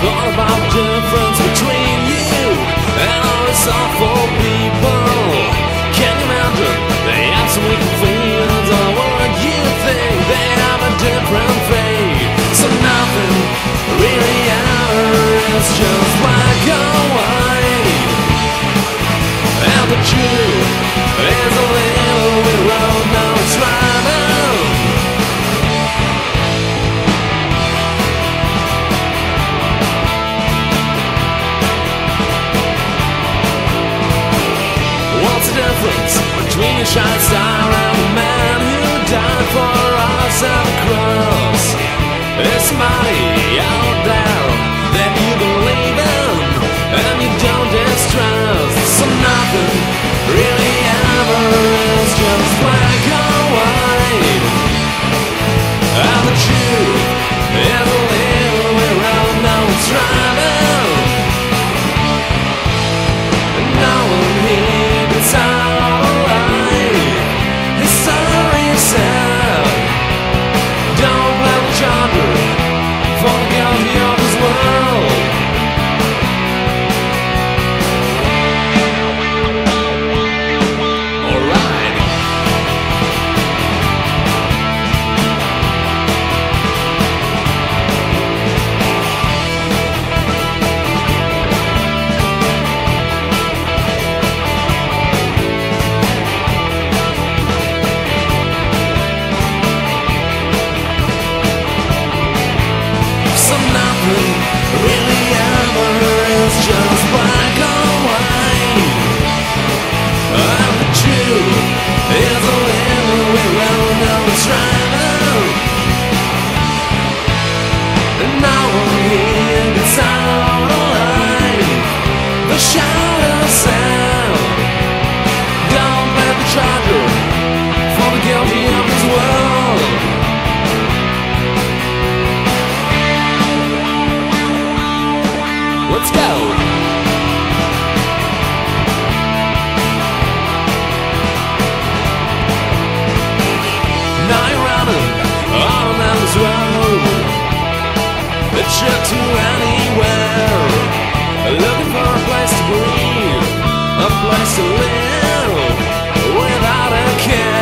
Thought about the difference between you and all these awful people. Can you imagine? They have some wicked feelings, or what you think? They have a different fate. So nothing really matters, just black or white. And the truth is a little bit road, no it's right now. What's the difference between a shining star and the man who died for us at the cross? There's somebody out there that you believe in and you don't distrust. So nothing really ever is just black or white. And the truth is a little bit round, no it's driving. And no one here gets out alive. His story is sad. Don't blame each other for the guilty of this world. Alright. So nothing really ever is just black or white. And the truth is a little bit round, no it's driving. And no one here gets out alive. The shadow sound. Don't blame the charger for the guilty of this world. Let's go! Now you're running on a man's road that should to anywhere, looking for a place to breathe, a place to live without a care.